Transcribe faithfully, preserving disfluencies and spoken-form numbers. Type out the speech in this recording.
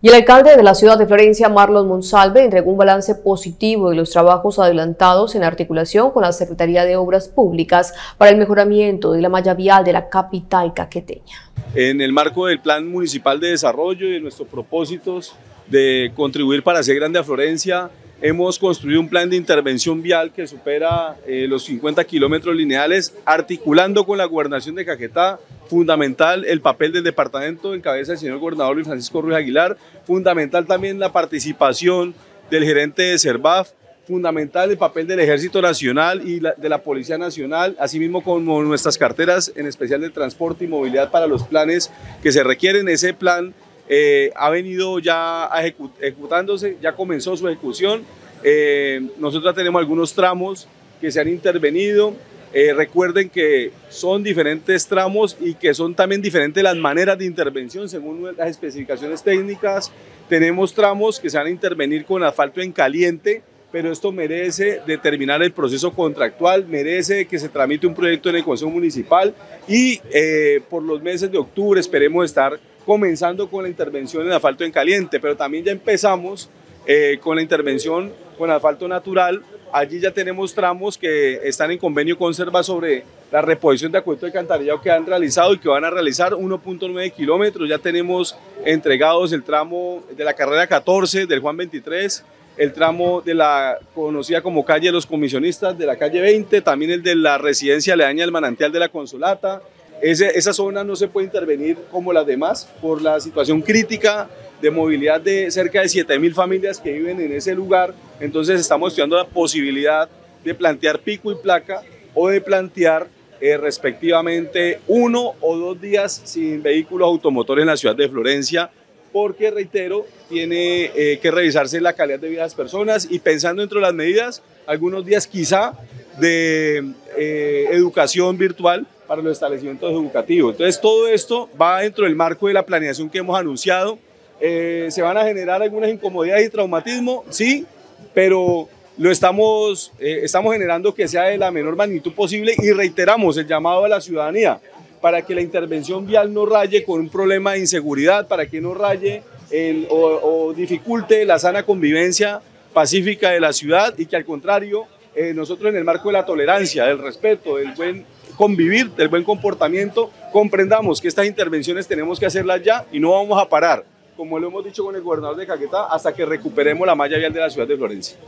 Y el alcalde de la ciudad de Florencia, Marlon Monsalve, entregó un balance positivo de los trabajos adelantados en articulación con la Secretaría de Obras Públicas para el mejoramiento de la malla vial de la capital caqueteña. En el marco del Plan Municipal de Desarrollo y de nuestros propósitos de contribuir para hacer grande a Florencia, hemos construido un plan de intervención vial que supera eh, los cincuenta kilómetros lineales, articulando con la Gobernación de Caquetá. Fundamental el papel del departamento en cabeza del señor gobernador Luis Francisco Ruiz Aguilar, fundamental también la participación del gerente de Servaf, fundamental el papel del Ejército Nacional y la, de la Policía Nacional, asimismo como nuestras carteras, en especial de transporte y movilidad para los planes que se requieren. Ese plan eh, ha venido ya ejecut ejecutándose, ya comenzó su ejecución. Eh, nosotros tenemos algunos tramos que se han intervenido. Eh, recuerden que son diferentes tramos y que son también diferentes las maneras de intervención según las especificaciones técnicas. Tenemos tramos que se van a intervenir con asfalto en caliente, pero esto merece determinar el proceso contractual, merece que se tramite un proyecto en el Consejo Municipal y eh, por los meses de octubre esperemos estar comenzando con la intervención en asfalto en caliente, pero también ya empezamos eh, con la intervención con asfalto natural. Allí ya tenemos tramos que están en convenio con Servaf sobre la reposición de acueducto de alcantarillado que han realizado y que van a realizar uno punto nueve kilómetros. Ya tenemos entregados el tramo de la carrera catorce del Juan veintitrés, el tramo de la conocida como calle de los comisionistas de la calle veinte, también el de la residencia aledaña del manantial de la Consolata. Ese, esa zona no se puede intervenir como las demás por la situación crítica de movilidad de cerca de siete mil familias que viven en ese lugar. Entonces estamos estudiando la posibilidad de plantear pico y placa o de plantear eh, respectivamente uno o dos días sin vehículos automotores en la ciudad de Florencia, porque reitero, tiene eh, que revisarse la calidad de vida de las personas y pensando dentro de las medidas, algunos días quizá de eh, educación virtual para los establecimientos educativos. Entonces todo esto va dentro del marco de la planeación que hemos anunciado. Eh, ¿Se van a generar algunas incomodidades y traumatismo? Sí, pero lo estamos, eh, estamos generando que sea de la menor magnitud posible y reiteramos el llamado a la ciudadanía para que la intervención vial no raye con un problema de inseguridad, para que no raye el, o, o dificulte la sana convivencia pacífica de la ciudad y que al contrario, eh, nosotros en el marco de la tolerancia, del respeto, del buen convivir, del buen comportamiento, comprendamos que estas intervenciones tenemos que hacerlas ya y no vamos a parar, como lo hemos dicho con el gobernador de Caquetá, hasta que recuperemos la malla vial de la ciudad de Florencia.